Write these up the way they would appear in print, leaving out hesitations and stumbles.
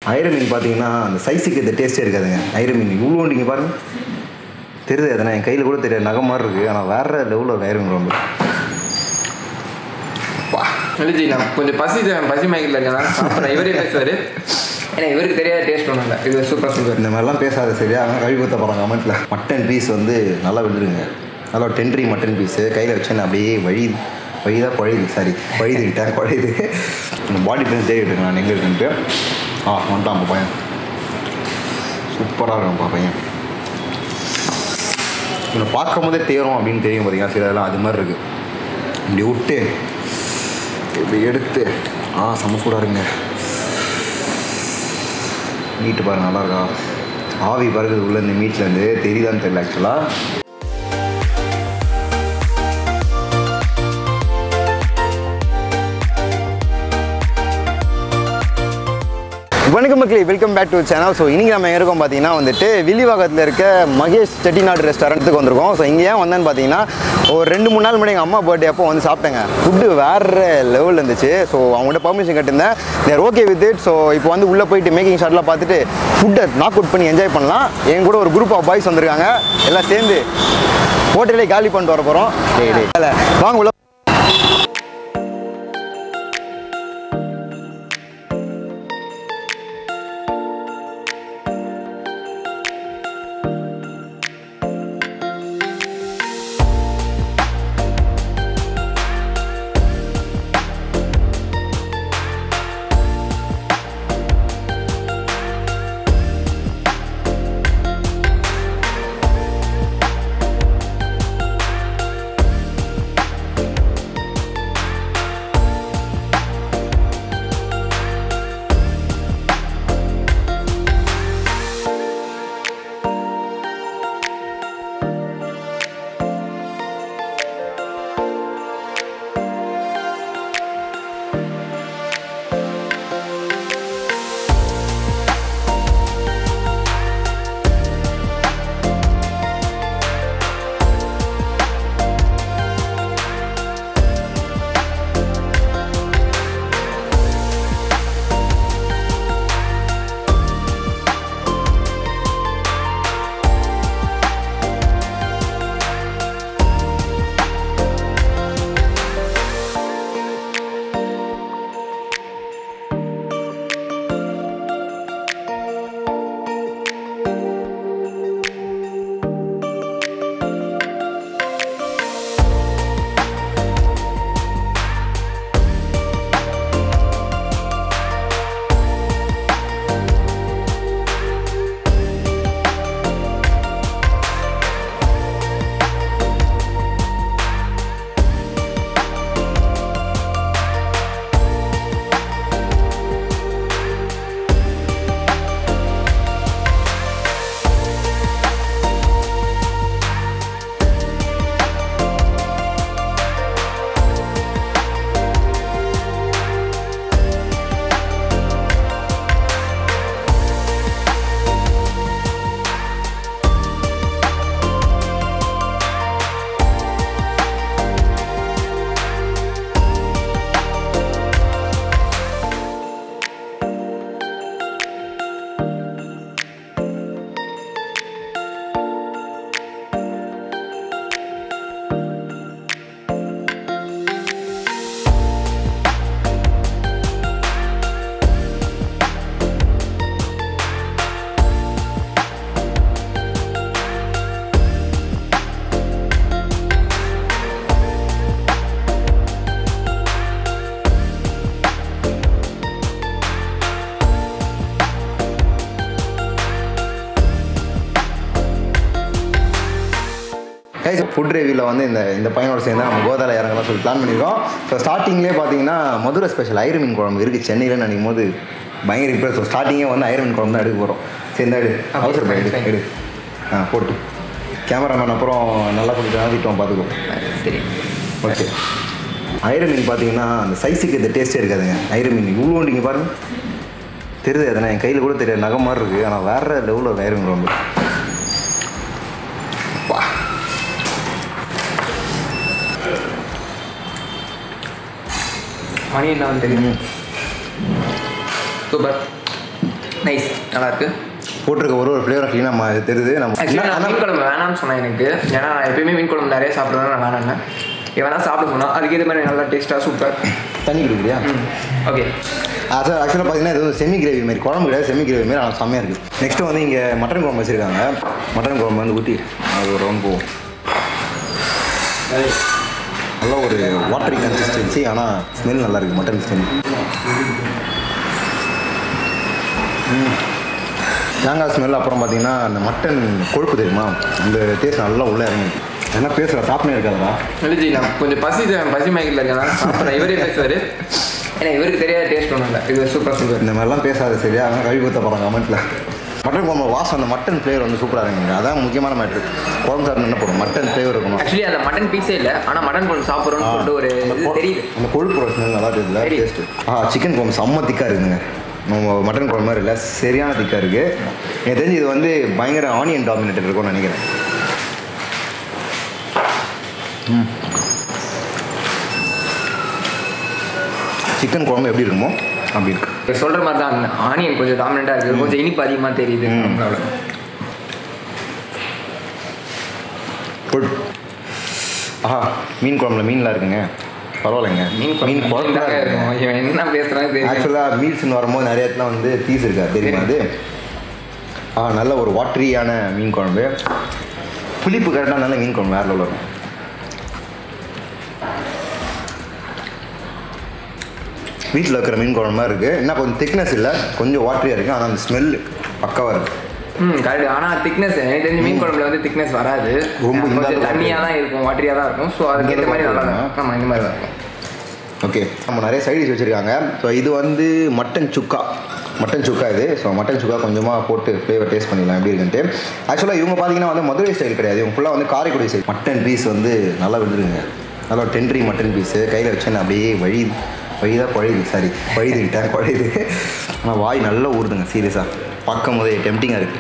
ஐர மீன் பார்த்தீங்கன்னா அந்த சைஸுக்கு இந்த டேஸ்ட்டே இருக்காதுங்க. ஐர மீன் இவ்வளோ நீங்கள் பாருங்கள் தெரியுது. எதனா என் கையில் கூட தெரியாது, நகை மாதிரி இருக்குது. ஆனால் வேறு லெவலில் ஐர மீன் ரொம்ப இல்லைஜி. நான் கொஞ்சம் பசி மயக்கில் இருக்கேன் சாப்பிட்றேன். இவரே பேசுவார், ஏன்னா இவருக்கு தெரியாத டேஸ்ட் ஒன்றும் இல்லை. இது சூப்பர். இந்த மாதிரிலாம் பேசாத சரியா? அவங்க கழுவி ஊற்ற போகிறாங்க கமெண்ட்டில். மட்டன் பீஸ் வந்து நல்லா விழுதுங்க, நல்லா டென்ட்ரி மட்டன் பீஸு கையில் வச்சேன்னு அப்படியே வழிதான் குழையுது. இந்த பாடி பெயின் தேடிட்டு நான் எங்கே இருக்குன்ட்டு வந்துட்டான் பையன். சூப்பராக இருக்கும்ப்பா பையன். இவனை பார்க்கும் போதே தேரும் அப்படின்னு தெரியும் பார்த்தீங்கன்னா. சில இதெல்லாம் அது மாதிரி இருக்குது. இப்படி விட்டு இப்படி எடுத்து செம்ம சூடாக இருக்குங்க. மீட்டு பாருங்கள் நல்லாயிருக்கா? ஆவி பறகுது உள்ள இந்த மீட்லேருந்து, தெரியுதான்னு தெரியல ஆக்சுவலாக. வணக்கம் மக்களே, welcome back to channel. So இன்றைக்கி நம்ம எங்கே இருக்கோம் பார்த்தீங்கன்னா வந்துட்டு வில்லிவாக்கத்தில் இருக்க மகேஷ் செட்டிநாடு ரெஸ்டாரண்ட்டுக்கு வந்திருக்கோம். ஸோ இங்கே ஏன் வந்தேன்னு பார்த்தீங்கன்னா, ஒரு 2-3 நாள் முன்னாடி எங்கள் அம்மா பர்த்டே அப்போ வந்து சாப்பிட்டேங்க. ஃபுட்டு வேறு லெவலில் இருந்துச்சு. ஸோ அவங்கள்ட்ட பர்மிஷன் கட்டியிருந்தேன், they're okay with it. So இப்போ வந்து உள்ளே போயிட்டு மேக்கிங் ஷாட்லாம் பார்த்துட்டு ஃபுட்டை நாக் அவுட் பண்ணி என்ஜாய் பண்ணலாம். என் கூட ஒரு குரூப் ஆஃப் பாய்ஸ் வந்திருக்காங்க. எல்லாம் சேர்ந்து ஹோட்டலே காலி பண்ணிட்டு வர போகிறோம். வாங்க உள்ள. ஃபுட் ரிவ்யூவில் வந்து இந்த பையனோட சேர்ந்து நம்ம கோதால இறங்கலாம் சொல்லி பிளான் பண்ணியிருக்கோம். ஸோ ஸ்டார்டிங்லேயே பார்த்தீங்கன்னா மதுரை ஸ்பெஷல் ஐர மீன் குழம்பு இருக்குது சென்னையில் நினைக்கும் போது பயங்கர இம்ப்ரெஸ். ஸோ ஸ்டார்டிங்கே வந்து ஐர மீன் குழம்பு தான் எடுக்க போகிறோம். சரி எடு அவசரம் எடு போட்டு கேமராமேன் அப்புறம் நல்லா கொடுத்து திட்டோம் பார்த்துக்கோ. சரி ஓகே. ஐர மீன் பார்த்தீங்கன்னா அந்த சைஸுக்கு இந்த டேஸ்ட்டே இருக்காதுங்க. ஐர மீன் இவ்வளோ நீங்கள் பாருங்கள் தெரியுது. எதனா என் கையில் கூட தெரியாது, நகை மாதிரி இருக்குது. ஆனால் வேறு லெவலில் ஐர மீன் குழம்பு. மணி என்ன வந்து தெரியும். சூப்பர். நைஸ், நல்லா இருக்கு. போட்டிருக்க ஒரு ஃப்ளேவர் க்ளீனாக தெரியுது. நம்ம மீன் குழம்பு வேணாம்னு சொன்னேன் எனக்கு, ஏன்னா நான் எப்பயுமே மீன் குழம்பு நிறைய சாப்பிடுவேன், நான் வேணான்னு வேணா சாப்பிட சொன்னால் அதுக்கு இது மாதிரி நல்லா டேஸ்ட்டாக சூப்பர். தண்ணி குடிக்கிறியா? ஓகே. சார் ஆக்சுவலாக பார்த்தீங்கன்னா இது வந்து செமி கிரேவி மாதிரி, குழம்பு கிடையாது, செமி கிரேவி மாதிரி. ஆனால் செம்மையாக இருக்குது. நெக்ஸ்ட்டு வந்து இங்கே மட்டன் குழம்பு வச்சுருக்காங்க. மட்டன் குழம்பு வந்து ஊற்றி அது ஒரு ரவுண்ட் போகும். நல்லா ஒரு வாட்டரி கன்சிஸ்டன்சி, ஆனால் ஸ்மெல் நல்லா இருக்குது மட்டன் ஸ்மெல். தேங்காய் ஸ்மெல். அப்புறம் பார்த்தீங்கன்னா அந்த மட்டன் கொழுப்பு தெரியுமா, அந்த டேஸ்ட் நல்லா உள்ளே இறங்கி. என்ன பேசுகிற சாப்பிட்டே இருக்காதா? இல்லைஜி, நான் கொஞ்சம் பசி மயக்கில் இருக்கேன் சாப்பிட்றேன். இவரே பேசுவார், ஏன்னா இவருக்கு தெரியாத டேஸ்ட் ஒன்றும் இல்லை. இது சூப்பர். இந்த மாதிரிலாம் பேசாது சரியா? அதனால் கழுவி ஊற்ற போகிறாங்க கமெண்ட்டில். மட்டன் குழம்பு வாசம், அந்த மட்டன் ஃப்ளேவர் வந்து சூப்பராக இருக்குங்க. அதான் முக்கியமான மேட்ரு. குழம்பு சாப்பிட்டு என்ன போடும், மட்டன் ஃப்ளேவர் இருக்கணும். ஆக்சுவலி அந்த மட்டன் பீஸே இல்லை, ஆனால் மட்டன் குழம்பு சாப்பிட்றோன்னு சொல்லிட்டு ஒரு தெரியுது. அந்த கொழுப்பு ஸ்மெல் நல்லா இருக்குதுல்ல, டேஸ்ட்டு. சிக்கன் குழம்பு செம்ம திக்காக இருக்குதுங்க. நம்ம மட்டன் குழம்பு மாதிரி இல்லை, சரியான திக்காக இருக்குது. எனக்கு தெரிஞ்சு இது வந்து பயங்கர ஆனியன் டாமினேட்டட் இருக்கும்னு நினைக்கிறேன். சிக்கன் குழம்பு எப்படி இருக்குமோ அப்படி இருக்கு. சொல்கிற மாதிரி தான் ஆனியன் கொஞ்சம் டாமினண்ட்டாக இருக்குது, கொஞ்சம் இனிப்பு அதிகமாக தெரியுது. மீன் குழம்புல மீன்லாம் இருக்குங்க, பரவாயில்லைங்க. மீன் குழம்பு இருக்கும். என்ன பேசுகிறாங்க? ஆக்சுவலாக மீல்ஸ்ன்னு வரும்போது நிறைய இடத்துல வந்து பீஸ் இருக்கா தெரியுமா அது? நல்ல ஒரு வாட்டரியான மீன் குழம்பு, புளிப்பு கரெக்டாக நல்ல மீன் குழம்பு வேறு லெவலில் இருக்கும். வீட்டில் இருக்கிற மீன் குழம்பு மாதிரி இருக்குது. என்ன கொஞ்சம் திக்னஸ் இல்லை, கொஞ்சம் வாட்டரியாக இருக்குது, ஆனால் அந்த ஸ்மெல் பக்காவாக இருக்குது. கரெக்ட். ஆனால் திக்னஸ் எனக்கு தெரிஞ்சு மீன் குழம்புல வந்து திக்னஸ் வராது, ரொம்ப கொஞ்சம் தண்ணியாக தான் இருக்கும், வாட்டரியாக தான் இருக்கும். ஸோ அதுக்கேற்ற மாதிரி நல்லா இருக்கும். ஆமாம், இந்த மாதிரி தான் இருக்கும். ஓகே, நம்ம நிறைய சைடிஷ் வச்சுருக்காங்க. ஸோ இது வந்து மட்டன் சுக்கா இது. ஸோ மட்டன் சுக்கா கொஞ்சமாக போட்டு ஃப்ளேவர் டேஸ்ட் பண்ணிடலாம் எப்படி இருக்குன்ட்டு. ஆக்சுவலாக இவங்க பார்த்தீங்கன்னா வந்து மதுரை ஸ்டைல் கிடையாது, இவங்க ஃபுல்லாக வந்து காரைக்குடி ஸ்டைல். மட்டன் பீஸ் வந்து நல்லா விழுதுங்க, நல்லா டென்ட்ரி மட்டன் பீஸு கையில் வச்சேன்னு அப்படியே வழிதான் குழையுது. ஆனால் வாய் நல்லா ஊறுதுங்க சீரியஸாக, பார்க்கும் போதே டெம்டிங்காக இருக்குது.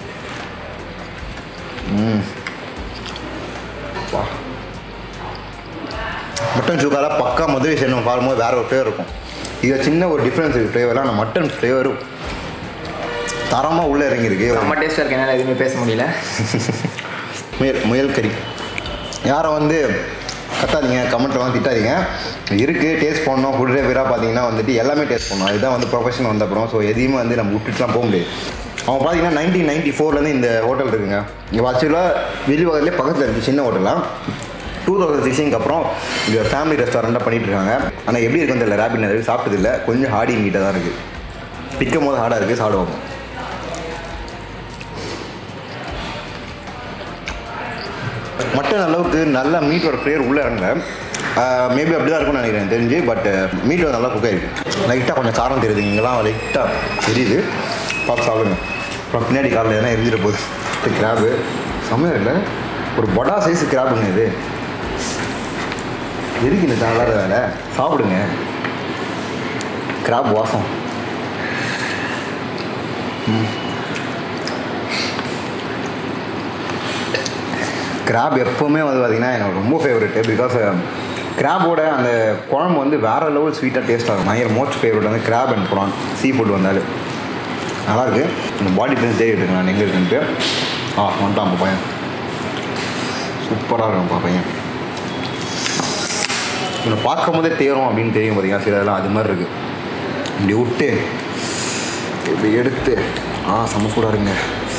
மட்டன் சுக்காலாம் பக்கா மதுரை சைடு நம்ம பார்க்கும்போது வேறு ஒரு ஃப்ளேவர் இருக்கும். இது சின்ன ஒரு டிஃப்ரென்ஸ் இருக்குது ஃப்ளேவரில். ஆனால் மட்டன் ஃப்ளேவரும் தரமாக உள்ளே இறங்கியிருக்கு. ரொம்ப டேஸ்ட்டாக இருக்கு, என்னால் எதுவுமே பேச முடியல. முயல் கறி. யாரை வந்து கத்தாதீங்க, கமெண்ட்லாம் திட்டாதீங்க. இருக்குது, டேஸ்ட் பண்ணோம். ஃபுட் ரிவ்யூராக பார்த்தீங்கன்னா வந்துட்டு எல்லாமே டேஸ்ட் பண்ணோம். இதுதான் வந்து ப்ரொஃபஷன் வந்த அப்புறம். ஸோ எதையுமே வந்து நம்ம விட்டுட்டுலாம் போக முடியாது. அவங்க பார்த்தீங்கன்னா 1994 இந்த ஹோட்டல் இருக்குங்க. இங்கே ஆக்சுவலாக வில்லிவாக்கத்திலே பக்கத்தில் இருக்குது சின்ன ஹோட்டலாம். 2016 அப்புறம் இது ஃபேமிலி ரெஸ்டாரண்ட்டாக பண்ணிகிட்டு இருக்காங்க. ஆனால் எப்படி இருக்குன்னு தெரியல, ரேபிட் நிறைய சாப்பிட்டதில்லை, கொஞ்சம் ஹார்டி மீட்டாக தான் இருக்குது. பிக்கும் போது ஹார்டாக இருக்குது, சாப்பிடுவாங்க. மட்டன் அளவுக்கு நல்லா மீட்டோட ஃப்ளேவர் உள்ளே இறங்கல. மேபி அப்படி தான் இருக்கும்னு நினைக்கிறேன் தெரிஞ்சு. பட் மீட் நல்லா குக் ஆகிருக்கு. லைட்டாக கொஞ்சம் காரம் தெரியுது, இங்கெல்லாம் லைட்டாக தெரியுது. பார்த்து சாப்பிடுங்க. அப்புறம் பின்னாடி காலில் எதனா எரிஞ்சிட போகுது. கிராபு சமையல் இல்லை, ஒரு படா சைஸு கிராபுங்க இது. எதுக்கு இந்த தேவையில்லாத வேலை? சாப்பிடுங்க. கிராப் வாசம். கிராப் எப்போவுமே வந்து பார்த்திங்கன்னா எனக்கு ரொம்ப ஃபேவரெட்டு. பிகாஸ் கிராபோட அந்த குழம்பு வந்து வேறு லெவல் ஸ்வீட்டாக டேஸ்ட் ஆகும். நான் மோஸ்ட் ஃபேவரெட் வந்து crab and prawn seafood வந்தாலும் நல்லாயிருக்கு. இந்த பாடி பெயின்ஸ் தேடிட்டு நான் எங்கே இருக்குன்ட்டு. வந்துட்டான் பையன், சூப்பராக இருக்கும்ப்பா பையன். இவனை பார்க்கும் போதே தேரும் அப்படின்னு தெரியும் பார்த்தீங்கன்னா, சில இதெல்லாம் அது மாதிரி இருக்குது. இப்படி விட்டு இப்படி எடுத்து செம்ம சூடாக இருக்குங்க.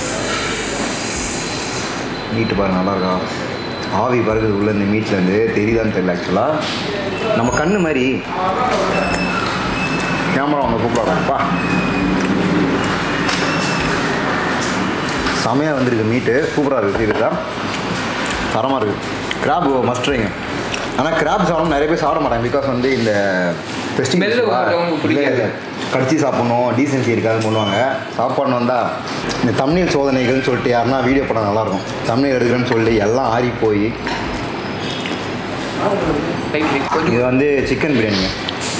மீட்டு பாருங்க, நல்லாயிருக்கா? ஆவி பறகுது உள்ள இந்த மீட்லேருந்து, தெரியுதான்னு தெரியல. ஆக்சுவலாக நம்ம கண்ணு மாதிரி. கேமரா அவங்க கூப்பிடாங்கப்பா. செமையாக வந்துருக்கு மீட்டு, சூப்பராக இருக்குது. சீரியஸாக தரமாக இருக்குது. கிராப் மஸ்ட் ட்ரைங்க. ஆனால் கிராப் சாப்பிடணும் நிறைய பேர் சாப்பிட மாட்டாங்க. பிகாஸ் வந்து இந்த ஃபெஸ்டிவல் கடிச்சு சாப்பிட்ணும், டீசென்சி இருக்காதுன்னு பண்ணுவாங்க. சாப்பாடு வந்தால் இந்த தம்ப்நெயில் சோதனைகள்னு சொல்லிட்டு யாருன்னா வீடியோ போட்டால் நல்லாயிருக்கும். தம்ப்நெயில் எடுக்கிறேன்னு சொல்லி எல்லாம் ஆறி போய். இது வந்து சிக்கன் பிரியாணிங்க.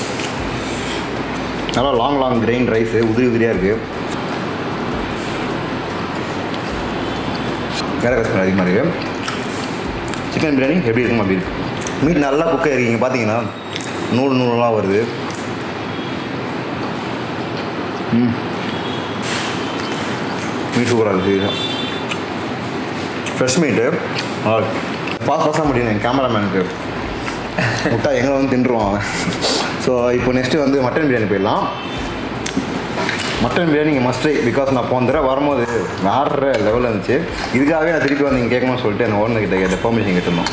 நல்லா லாங் கிரெயின் ரைஸு, உதிரியாக இருக்குது. வேறு கஷ்டம் அதிகமாக இருக்குது. சிக்கன் பிரியாணி எப்படி இருக்கும் அப்படி இருக்குது. மீட் நல்லா குக் ஆகிருக்கீங்க பார்த்தீங்கன்னா, நூலாம் வருது. மீட் சூப்பராக இருக்குது. ஃப்ரெஷ் மீட்டு பாஸாக முடியும் என் கேமராமேனுக்கு முட்டா எங்கே வந்து தின்றுவான். ஸோ இப்போ நெக்ஸ்ட்டு வந்து மட்டன் பிரியாணி போயிடலாம். மட்டன் பிரியாணி இங்கே மஸ்ட் ட்ரை. பிகாஸ் நான் போன தடவை வரும்போது வேறு லெவலில் இருந்துச்சு. இதுக்காகவே நான் திருப்பி வந்து இங்கே கேட்கணும்னு சொல்லிட்டு அந்த ஓனர்கிட்ட கேட்ட பெர்மிஷன் கேட்டிருந்தோம்.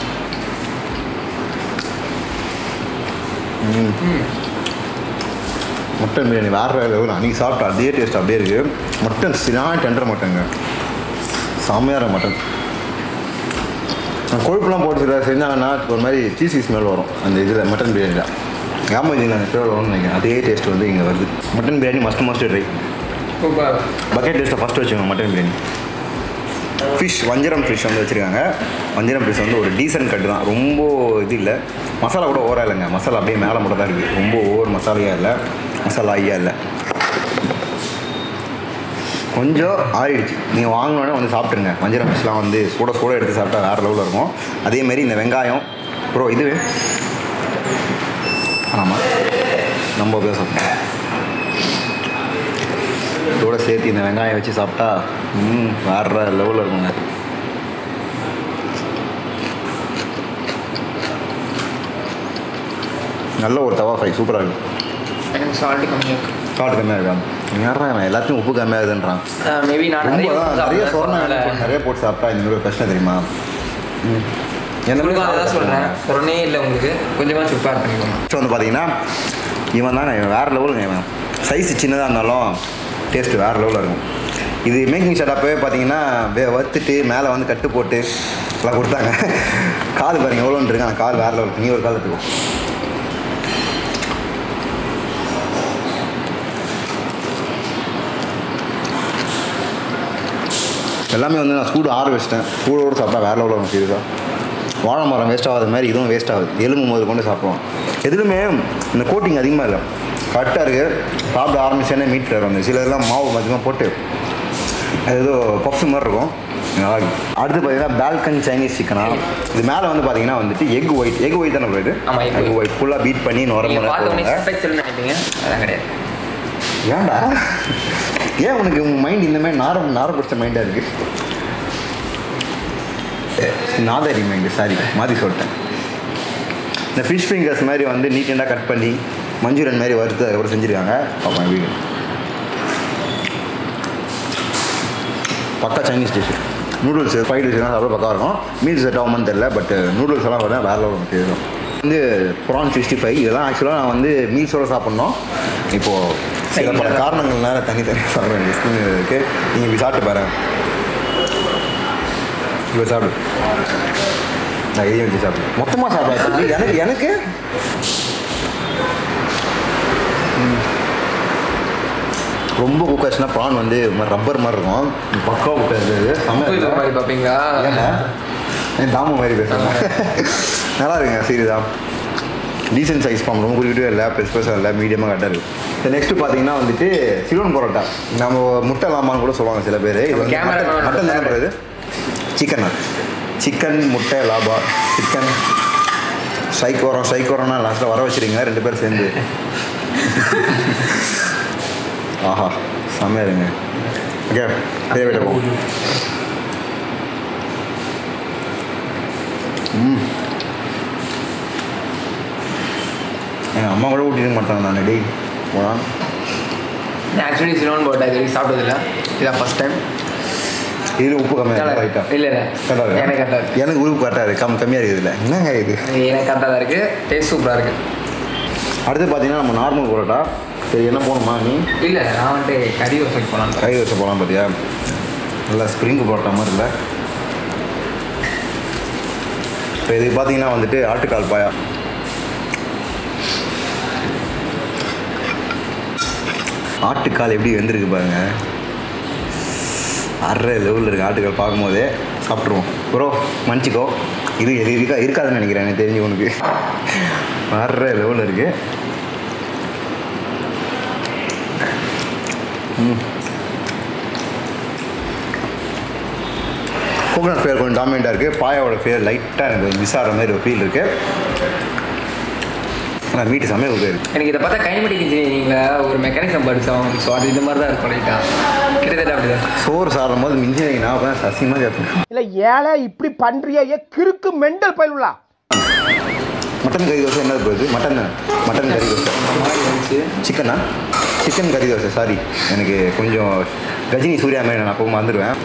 மட்டன் பிரியாணி வேறு லெவல். அன்றைக்கி சாப்பிட்டா அதே டேஸ்ட் அப்படியே இருக்குது. மட்டன் சரியான டெண்டர் மட்டனுங்க, செம்மையாக மட்டன். கொழுப்புலாம் போட்டு செஞ்சாங்கன்னா ஒரு மாதிரி சீசி ஸ்மெல் வரும் அந்த இதில் மட்டன் பிரியாணியில். ஞாபகம் அந்த ஃப்ளேவர் வரும்னு நினைக்கிறேன். அதே டேஸ்ட் வந்து இங்கே வருது. Mutton biryani must try. Bucket டேஸ்ட்டை ஃபஸ்ட்டு வச்சுக்கோங்க மட்டன் பிரியாணி. ஃபிஷ் வஞ்சரம் ஃபிஷ் வந்து வச்சுருக்காங்க. வஞ்சரம் ஃபிஷ் வந்து ஒரு டீசன்ட் கட்டு தான், ரொம்ப இது இல்லை. மசாலா கூட ஓவராக இல்லைங்க, மசாலா அப்படியே மேலே மட்டும் தான் இருக்குது. ரொம்ப ஓவர் மசாலையாக இல்லை, மசாலா ஐயா இல்லை. கொஞ்சம் ஆறிடுச்சு. நீங்கள் வாங்கினோடனே வந்து சாப்பிட்ருங்க. வஞ்சரம் ஃபிஷ்லாம் வந்து சூட எடுத்து சாப்பிட்டா வேறு லெவலில் இருக்கும். அதேமாரி இந்த வெங்காயம் ப்ரோ இது ஆமாம் நம்ம போய் சாப்பிட்டோம். இதோட சேர்த்து இந்த வெங்காயம் வச்சு சாப்பிட்டா வேறு லெவலில் இருக்குங்க. நல்ல ஒரு தவா ஃப்ரை சூப்பராக இருக்குது. எனக்கு சால்ட்டு கம்மியாக இருக்கான். யாரா எல்லாத்தையும் உப்பு கம்மியாக இருக்குன்றான். மேபி நான் நிறைய நிறைய போட்டு சாப்பிட்டா இந்த மாதிரி கஷ்டம் தெரியுமா? எனக்கு அதான் சொல்கிறேன், சொரணே இல்லை உங்களுக்கு கொஞ்சமாக சூப்பராக பண்ணிக்கோங்க. ஸோ வந்து பார்த்தீங்கன்னா இவன் தான் வேறு லெவலுங்க. இவன் சைஸு சின்னதாக இருந்தாலும் டேஸ்ட்டு வேறு லெவலில் இருக்கும். இது மேக்கிங் செட்டப்பே பார்த்தீங்கன்னா வறுத்துட்டு மேலே வந்து கட்டு போட்டு எல்லாம் கொடுத்தாங்க. கால் பாருங்க எவ்வளோன்னு இருக்கு. அந்த கால் வேறு லெவலுக்கு. நீ ஒரு கால் எடுத்துக்கோ. எல்லாமே வந்து நான் சூடு ஆற வச்சிட்டேன். சூடோடு சாப்பிட்டா வேறு லெவலில் இருக்கும். சீரியஸாக வாழை மரம் வேஸ்ட் ஆகாத மாதிரி இதுவும் வேஸ்ட் ஆகுது. எலும்பு முதல் கொண்டு சாப்பிடுவோம். எதுலுமே இந்த கோட்டிங் அதிகமாக இல்லை, கரெக்டாக இருக்குது. சாப்பிட ஆரம்பிச்சேன்னே மீட் ஃப்ளேவர் வந்து சில இதெல்லாம் மாவு மதியமாக போட்டு அது ஏதோ பப்ஸ் மாதிரி இருக்கும். நல்லா இருக்கும். அடுத்து பார்த்தீங்கன்னா பால்கன் சைனீஸ் சிக்கனா. இது மேலே வந்து பார்த்தீங்கன்னா வந்துட்டு எக் ஒயிட் தானே போயிட்டு எக் ஒயிட் ஃபுல்லாக பீட் பண்ணி நினைப்பீங்க. அதான் கிடையாது. ஏன்டா ஏன் உனக்கு உங்கள் மைண்ட் இந்த மாதிரி நார பிடிச்ச மைண்டாக இருக்குது? நாதாரி மைண்டு, சாரி மாற்றி சொல்லிட்டேன். இந்த ஃபிஷ் ஃபிங்கர்ஸ் மாதிரி வந்து நீட் அண்டாக கட் பண்ணி மஞ்சூரியன் மாதிரி வறுத்து அதுக்கப்புறம் செஞ்சுருக்காங்க. பார்ப்பேன் வீடு பக்கா சைனீஸ் டிஷ். நூடுல்ஸ் ஃப்ரைட் ரைஸ்லாம் சாப்பிட பக்கம் இருக்கும். மீல்ஸ் செட் ஆகுமான்னு தெரியல, பட் நூடுல்ஸ் எல்லாம் வர வேறு லெவல் தெரியும். வந்து ப்ரான் 65 இதெல்லாம் ஆக்சுவலாக நான் வந்து மீல்ஸோடு சாப்பிட்ணும். இப்போது சில பல காரணங்கள்னால தனித்தனியாக சாப்பிட வேண்டிய சூழ்நிலை இருக்குது. நீங்கள் இப்படி சாப்பிட்டு பாரு, இப்போ சாப்பிடு. நான் இதையும் வச்சு சாப்பிடு. மொத்தமாக சாப்பிடாது. எனக்கு ரொம்ப குக் ஆச்சுன்னா ப்ரான் வந்து ரப்பர் மாதிரி இருக்கும். பக்கா குக் ஆகுது. மாதிரி பார்ப்பீங்களா? ஏன்னா என் தாமு மாதிரி பேசுகிறேன். நல்லா இருக்குங்க. சீரியஸாக டீசன்ட் சைஸ் ஃபார்ம், ரொம்ப குறிப்பிட்டே இல்லை, பெருசாக இல்லை, மீடியமாக கரெக்டாக இருக்குது. இப்போ நெக்ஸ்ட்டு பார்த்தீங்கன்னா வந்துட்டு சிலோன் பரோட்டா. நம்ம முட்டை லாமான்னு கூட சொல்லுவாங்க சில பேர். இது வந்து மட்டன் தானே போகிறது. சிக்கன் முட்டை லாபா. சிக்கன் சைக்கோரம்னா லாஸ்ட்டில் வர வச்சுருங்க 2 பேர் சேர்ந்து. ஆஹா செம்மையாக இருங்க. ஓகே பெரிய வீட்டை போகும். எங்கள் அம்மா கூட ஊட்டிருக்க மாட்டாங்க. நான் டெய்லி போனால் ஆக்சுவலி சிலோன் போட்டா இது சாப்பிட்டதில்ல, இதான் ஃபஸ்ட் டைம். இதில் உப்பு கம்மியாக ரைட்டா? இல்லை எனக்கு கரெக்டாக இருக்குது. எனக்கு உப்பு கரெக்டாக இருக்குது, கம்மியாக இருக்குது. இல்லை என்னங்க இது? எனக்கு கரெக்டாக தான் இருக்குது. டேஸ்ட் சூப்பராக இருக்குது. அடுத்து பார்த்தீங்கன்னா நம்ம நார்மல் பரோட்டா. சரி என்ன போகணுமா நீ? இல்லை நான் வந்துட்டு கறி வசைக்கு போகலாம். கறி வசை போகலாம். பார்த்தியா நல்லா ஸ்ப்ரிங் பரோட்டா மாதிரி இல்லை. இப்போ இது பார்த்தீங்கன்னா வந்துட்டு ஆட்டுக்கால் பாயா. ஆட்டுக்கால் எப்படி வெந்திருக்கு பாருங்க. அரை லெவலில் இருக்குது ஆட்டுக்கால். பார்க்கும்போதே சாப்பிட்ருவோம். ப்ரோ மன்னிச்சிக்கோ, இது இருக்காதுன்னு நினைக்கிறேன். எனக்கு தெரிஞ்சு உனக்கு அரை லெவலில் இருக்குது. கோகனட் ஃப்ளேவர் கொஞ்சம் டாமினேட்டாக இருக்குது. பாயாவோட ஃப்ளேவர் லைட்டாக எனக்கு விசார மாதிரி ஒரு ஃபீல் இருக்குது. ஆனால் மீட்டு சமையல் இருக்குது. எனக்கு இதை பார்த்தா கைமெடிக் இன்ஜினியரிங்கில் ஒரு மெக்கானிசம் படித்தோம். ஸோ அது இந்த மாதிரி தான் இருக்கும். லைட்டாக கிட்டத்தட்ட அப்படி தான். சோறு சாப்பிடும் போது மிஞ்சினீங்கன்னா அப்போ சசியமாக கேட்பேன். இல்லை ஏழை இப்படி பண்ணுறியா கிறுக்கு மெண்டல் பயிலுலா. மட்டன் கறி தோசை என்னது போகுது? மட்டன் கறி தோசை. சிக்கனா? சிக்கன் கறி தோசை. சாரி, எனக்கு கொஞ்சம் கஜினி சூர்யா மாதிரி நான் அப்போ வந்துடுவேன்.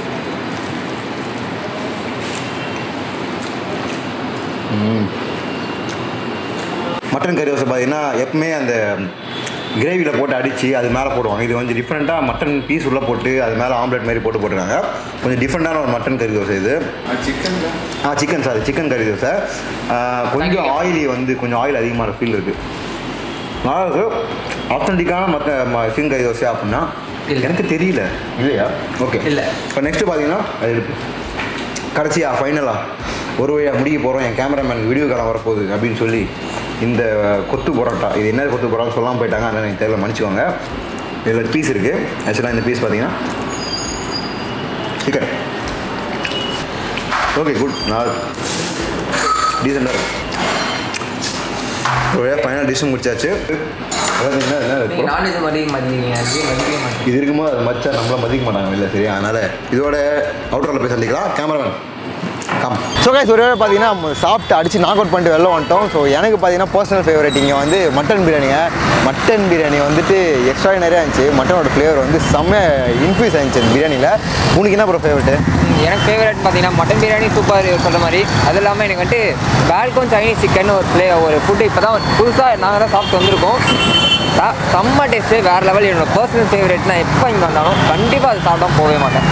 மட்டன் கறி தோசை பார்த்தீங்கன்னா எப்பவுமே அந்த கிரேவியில் போட்டு அடித்து அது மேலே போடுவாங்க. இது கொஞ்சம் டிஃப்ரெண்ட்டாக மட்டன் பீஸ் உள்ளே போட்டு அது மேலே ஆம்லெட் மாதிரி போட்டுருக்காங்க. கொஞ்சம் டிஃப்ரெண்ட்டான ஒரு மட்டன் கறி தோசை இது. சிக்கன் கறி தோசை. கொஞ்சம் ஆயிலி கொஞ்சம் ஆயில் அதிகமான ஃபீல் இருக்குது. நல்லா இருக்குது. ஆத்தென்டிக்கான சிக்கன் கறி தோசை அப்படின்னா எனக்கு தெரியல இல்லையா? ஓகே இல்லை. இப்போ நெக்ஸ்ட்டு பார்த்தீங்கன்னா அது இருக்குது. கடைசியாக ஃபைனலாக ஒரு வழியாக முடிக்க போகிறோம். என் கேமராமேன் வீடியோ காலம் வரப்போகுது அப்படின்னு சொல்லி இந்த கொத்து பரோட்டா, இது என்ன கொத்து பரோட்டா சொல்லாமல் போயிட்டாங்க, அதனால் எனக்கு தெரியல, மன்னிச்சுக்கோங்க. இதில் பீஸ் இருக்குது. ஆக்சுவலாக இந்த பீஸ் பார்த்தீங்கன்னா சிக்கன். Okay, good. நான் டீசெண்டாக ஒரு வழியாக ஃபைனல் டிஷ்ஷும் முடிச்சாச்சு. இது இருக்கும்போது அதை மச்சா நம்மள மதிக்க மாட்டாங்க இல்லை, சரியா? அதனால் இதோட அவுட்டரில் போய் சொல்லிக்கலாம். Cameraman come. ஸோ கைஸ், ஒரு வேளை பார்த்தீங்கன்னா சாப்பிட்டு அடித்து நாக் அவுட் பண்ணிட்டு வெளில வந்துட்டோம். ஸோ எனக்கு பார்த்தீங்கன்னா பர்சனல் ஃபேவரட் இங்கே மட்டன் பிரியாணிங்க. மட்டன் பிரியாணி எக்ஸ்ட்ராடினரியாக இருந்துச்சு. மட்டனோட ஃப்ளேவர் செம்ம இன்ஃப்யூஸ் ஆகிடுச்சு அந்த பிரியாணியில். உனக்கு என்ன ப்ரோ ஃபேவரெட்டு? எனக்கு ஃபேவரட் பார்த்தீங்கன்னா மட்டன் பிரியாணி சூப்பர் சொல்கிற மாதிரி. அது இல்லாமல் எனக்கு பால்கோன் சைனீஸ் சிக்கன் ஒரு ஃபுட்டு இப்போ தான் புதுசாக நாங்கள் தான் சாப்பிட்டு வந்திருக்கோம். செம்ம டேஸ்ட்டு வேறு லெவல். என்னோட பர்சனல் ஃபேவரட். நான் எப்போ இங்கே வந்தாலும் கண்டிப்பாக அது சாப்பிடாம போகவே மாட்டேன்.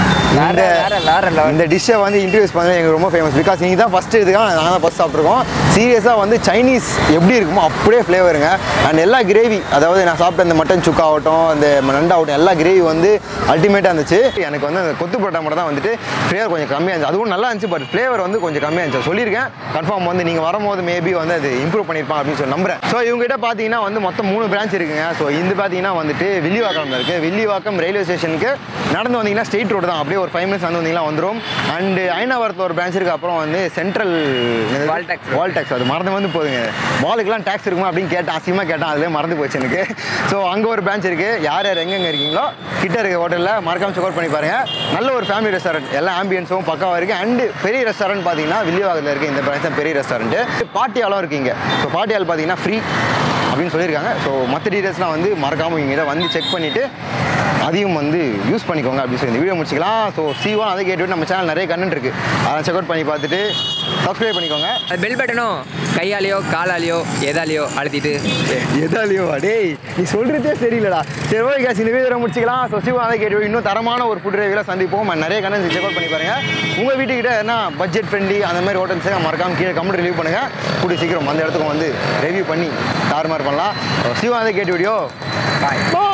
வேறு லெவல். இந்த டிஷ்ஷை இன்ட்ரடியூஸ் பண்ணது எங்களுக்கு ரொம்ப ஃபேமஸ். பிகாஸ் நீங்கள் தான் ஃபஸ்ட்டு இதுக்காக நாங்கள் தான் ஃபஸ்ட் சாப்பிட்ருக்கோம். சீரியஸாக சைனீஸ் எப்படி இருக்குமோ அப்படியே ஃப்ளேவருங்க. அண்ட் எல்லா கிரேவி, அதாவது நான் சாப்பிட்ட இந்த மட்டன் சுக்கா ஆகட்டும், அந்த நண்டாகட்டும், எல்லா கிரேவி அல்டிமேட்டாக இருந்துச்சு. எனக்கு அந்த கொத்து பரோட்டா மட்டும் தான் ஃப்ளேவர் கொஞ்சம் கம்மியாக இருந்துச்சு. அதுவும் நல்லா இருந்துச்சு, பட் ஃப்ளேவர் கொஞ்சம் கம்மியாக இருந்துச்சு. சொல்லியிருக்கேன், கன்ஃபார்ம் நீங்கள் வரும்போது மேபி அது இம்ப்ரூவ் பண்ணியிருப்பான் அப்படின்னு சொல்லி நம்புறேன். ஸோ இவங்ககிட்ட பார்த்தீங்கன்னா மொத்தம் 3 பிரான்ச் இருக்குங்க. ஸோ இது பார்த்தீங்கன்னா வில்லிவாக்கம்ல இருக்குது. வில்லிவாக்கம் ரயில்வே ஸ்டேஷனுக்கு நடந்து வந்தீங்கன்னா ஸ்ட்ரெயிட் ரோடு தான். அப்படியே ஒரு 5 minutes வந்தீங்கன்னா வந்துடும். அண்ட் அயனாவரத்தில் ஒரு பிரான்ச் இருக்குது. அப்புறம் சென்ட்ரல் வால் டேக்ஸ், அது மறந்து போகுதுங்க. வாலுக்குலாம் டேக்ஸ் இருக்குமா அப்படின்னு கேட்டேன், அசியமாக கேட்டேன், அதுலேயே மறந்து போச்சு எனக்கு. ஸோ அங்கே ஒரு பிரான்ச் இருக்குது. யார் எங்கெங்கே இருக்கீங்களோ கிட்ட இருக்க ஹோட்டலில் மறக்காம செக் அவுட் பண்ணி பாருங்கள். நல்ல ஒரு ஃபேமிலி ரெஸ்டாரண்ட், எல்லா ஆம்பியன்ஸும் பக்காவாக இருக்குது. அண்டு பெரிய ரெஸ்டாரண்ட் பார்த்தீங்கன்னா வில்லிவாக்கத்தில் இருக்குது. இந்த பிரான்ச் தான் பெரிய ரெஸ்டாரண்ட்டு. பார்ட்டியாலும் இருக்கீங்க. ஸோ பார்ட்டியால் பார்த்தீங்கன்னா ஃப்ரீ அப்படின்னு சொல்லியிருக்காங்க. ஸோ மற்ற டீட்டெயில்ஸ்லாம் மறக்காமல் இங்கே செக் பண்ணிவிட்டு அதையும் யூஸ் பண்ணிக்கோங்க அப்படின்னு சொல்லி இந்த வீடியோ முடிச்சிக்கலாம். ஸோ C1 அதை கேட்டுவிட்டு நம்ம சேனல் நிறைய கண்டென்ட் இருக்குது, அதை செக் அவுட் பண்ணி பார்த்துட்டு சப்ஸ்கிரைப் பண்ணிக்கோங்க. அது பெல் பட்டனும் கையாலேயோ காலாலேயோ எதாலேயோ அழுத்திட்டு எதாலேயோ டேய் நீ சொல்கிறதே சரியில்லடா. சரி, ஓகே காசு, இந்த வீடியோ முடிச்சிக்கலாம். ஸோ C1 அதை கேட்டு இன்னும் தரமான ஒரு ஃபுட் ரிவ்யூவில் சந்திப்போம். நிறைய கண்டென்ட் செக் அவுட் பண்ணி பாருங்கள். உங்கள் வீட்டுக்கிட்ட என்ன பட்ஜெட் ஃப்ரெண்ட்லி அந்த மாதிரி ஹோட்டல்ஸை மறக்காம கீழே கமெண்ட் ரிவ்யூ பண்ணுங்கள். கூடிய சீக்கிரம் அந்த இடத்துக்கு ரிவ்யூ பண்ணி தாறுமாறு பண்ணலாம். C1 அதை கேட்டு வீடியோ பாய்.